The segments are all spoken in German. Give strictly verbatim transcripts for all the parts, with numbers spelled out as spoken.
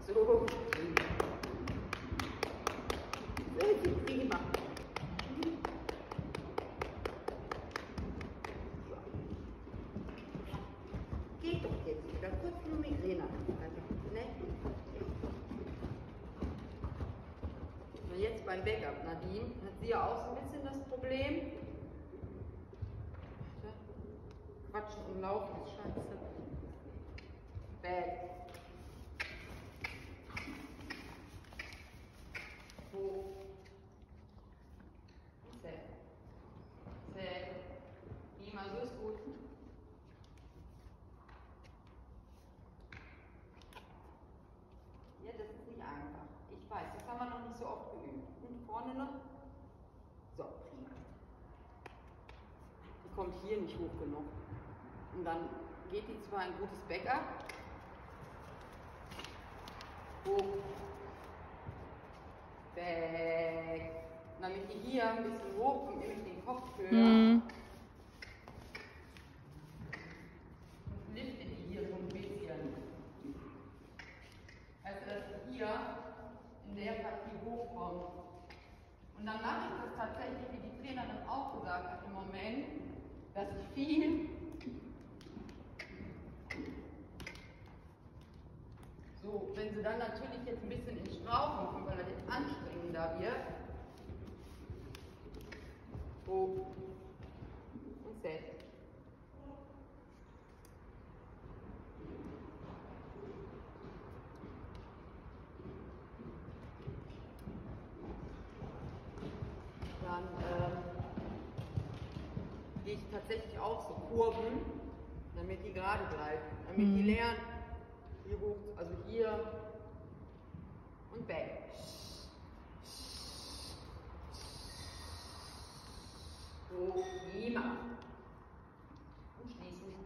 So. Sehr gut, prima. So. Geht doch jetzt wieder. Kurz nur Migräne. Also, ne? Und jetzt beim Backup, Nadine, hat sie ja auch so ein bisschen das Problem. Quatschen und Laufen ist scheiße. Back. Hoch. Set. Set. Prima, so ist gut. Ja, das ist nicht einfach. Ich weiß, das haben wir noch nicht so oft geübt. Und vorne noch. So, prima. Die kommt hier nicht hoch genug. Und dann geht die zwar ein gutes Backup. Hoch. Back. Damit die hier ein bisschen hoch und nämlich den Kopf höher. Mhm. Und liftet die hier so ein bisschen. Also dass die hier in der Partie hochkommt. Und dann mache ich das tatsächlich, wie die Trainerin auch gesagt hat, im Moment, dass ich viel so, wenn sie dann natürlich jetzt ein bisschen ins Strauchen kommt, weil das jetzt anstrengender wird. Hoch und set. Dann äh, gehe ich tatsächlich auch so Kurven, damit die gerade bleibt, damit Mhm. die lernen, hier hoch, also hier und back. So, prima. Und schließen.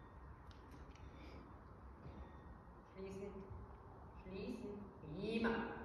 Schließen. Schließen. Prima.